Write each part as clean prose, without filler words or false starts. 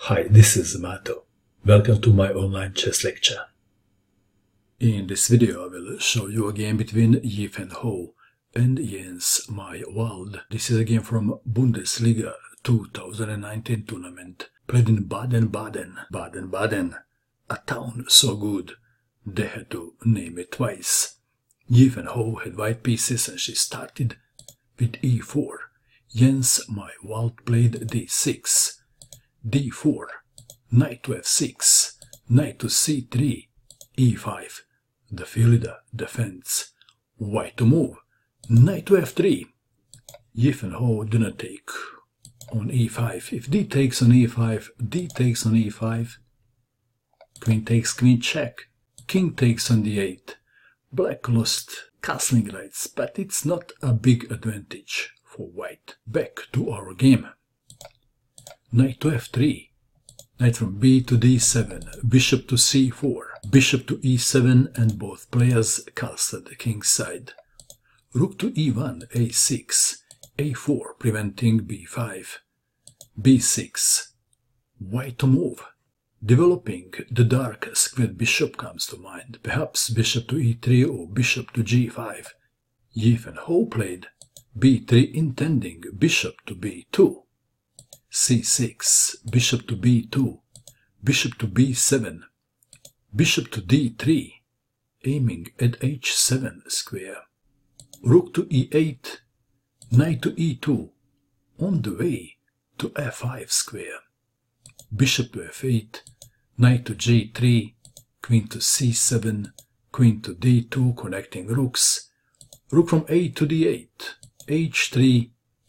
Hi, this is Mato. Welcome to my online chess lecture. In this video I will show you a game between Yifeng Hou and Jens Maywald. This is a game from Bundesliga 2019 tournament, played in Baden-Baden. Baden-Baden, a town so good they had to name it twice. Yifeng Hou had white pieces and she started with e4. Jens Maywald played d6. d4, knight to f6, knight to c3, e5, the fielder defends, white to move, knight to f3, Yifeng Hou do not take on e5, if d takes on e5, d takes on e5, queen takes queen check, king takes on d8, black lost castling rights, but it's not a big advantage for white. Back to our game. Knight to f3, knight from b to d7, bishop to c4, bishop to e7, and both players castled the king's side. Rook to e1, a6, a4, preventing b5, b6, white to move. Developing the dark squared bishop comes to mind, perhaps bishop to e3 or bishop to g5. Yifeng Hou played b3, intending bishop to b2. c6, bishop to b2, bishop to b7, bishop to d3, aiming at h7 square, rook to e8, knight to e2, on the way to f5 square, bishop to f8, knight to g3, queen to c7, queen to d2, connecting rooks, rook from a to d8, h3,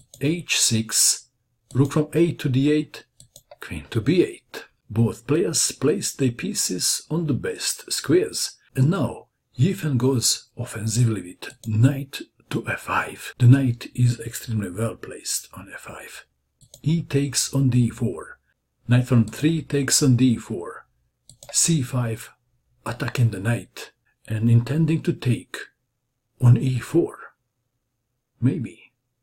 h6, rook from a to d8, queen to b8. Both players placed their pieces on the best squares. And now Yifeng goes offensively with knight to f5. The knight is extremely well placed on f5. E takes on d4. Knight from 3 takes on d4. c5, attacking the knight and intending to take on e4. Maybe.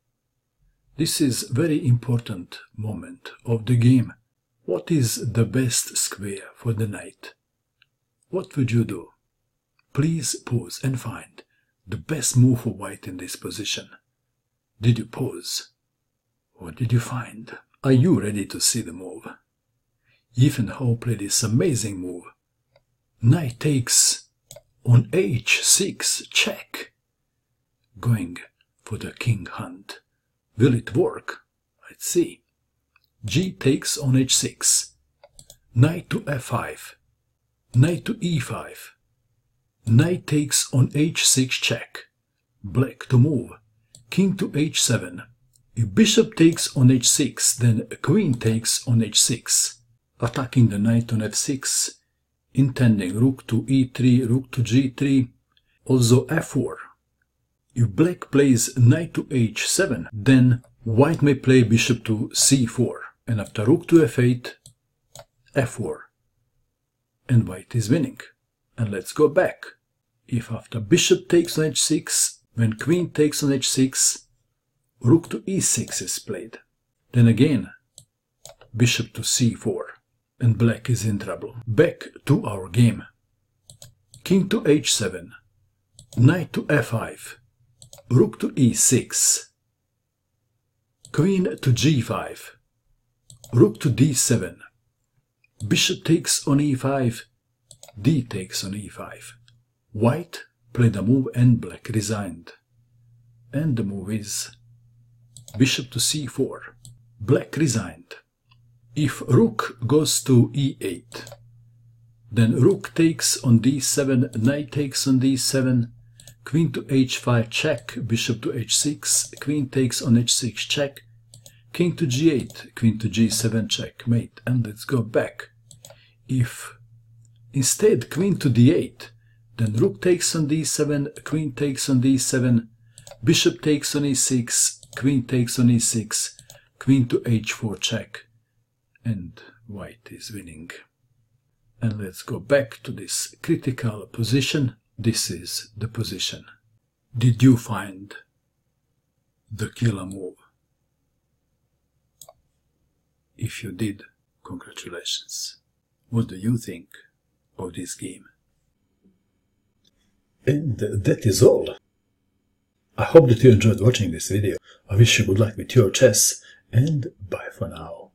This is very important moment of the game. What is the best square for the knight? What would you do? Please pause and find the best move for white in this position. Did you pause? What did you find? Are you ready to see the move? Yifeng Hou played this amazing move. Knight takes on h6, check. Going for the king hunt. Will it work? Let's see. G takes on h6, knight to f5, knight to e5, knight takes on h6 check, black to move, king to h7. If bishop takes on h6, then queen takes on h6, attacking the knight on f6, intending rook to e3, rook to g3, also f4. If black plays knight to h7, then white may play bishop to c4, and after rook to f8, f4, and white is winning. And let's go back. If after bishop takes on h6, when queen takes on h6, rook to e6 is played, then again bishop to c4, and black is in trouble. Back to our game. King to h7, knight to f5, rook to e6, queen to g5, rook to d7, bishop takes on e5, d takes on e5. White played a move and black resigned. And the move is bishop to c4. Black resigned. If rook goes to e8, then rook takes on d7, knight takes on d7, queen to h5 check, bishop to h6, queen takes on h6 check, king to g8, queen to g7 checkmate. And let's go back. If instead queen to d8, then rook takes on d7, queen takes on d7, bishop takes on e6, queen takes on e6, queen to h4 check, and white is winning. And let's go back to this critical position. This is the position. Did you find the killer move? If you did, congratulations. What do you think of this game? And that is all. I hope that you enjoyed watching this video. I wish you good luck with your chess, and bye for now.